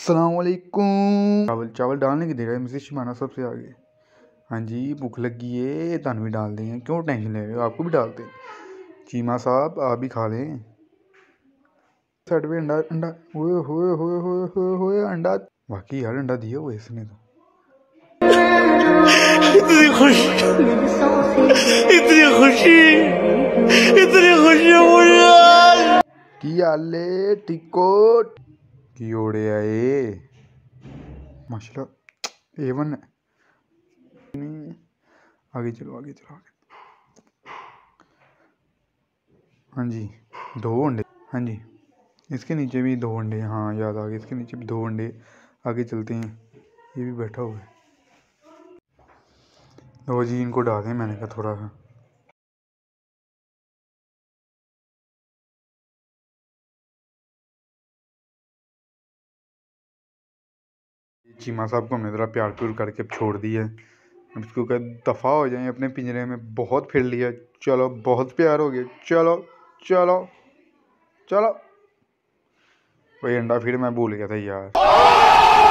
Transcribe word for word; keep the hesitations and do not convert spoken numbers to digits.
अस्सलाम वालेकुम। चावल चावल डालने की दे रहा है मिसेस शिमाना सबसे आगे। हाँ जी, भूख लगी है, तानू भी डाल दें, क्यों टेंशन ले रहे हो, आपको भी डालते हैं। चीमा साहब आप भी खा लें। साइड पे अंडा अंडा होए होए होए होए होए होए अंडा, बाकी यार अंडा दिया हुआ इसने तो। इतनी खुशी इतनी खुशी इतनी खुशी मुझे की आले टिको की ओड़े आए माशाल्लाह ए वन। आगे चलो आगे चलो आगे। हाँ जी दो अंडे, हाँ जी इसके नीचे भी दो अंडे, हाँ याद आ गए, इसके नीचे भी दो अंडे। आगे चलते हैं, ये भी बैठा हुआ है। लो जी इनको डाल दें, मैंने कहा थोड़ा सा। चीमा साहब को हमने ज़रा प्यार प्यार करके अब छोड़ दिया है। अब इसको कह दफ़ा हो जाए अपने पिंजरे में, बहुत फिर लिया, चलो बहुत प्यार हो गया, चलो चलो चलो। वही अंडा फिर मैं भूल गया था यार।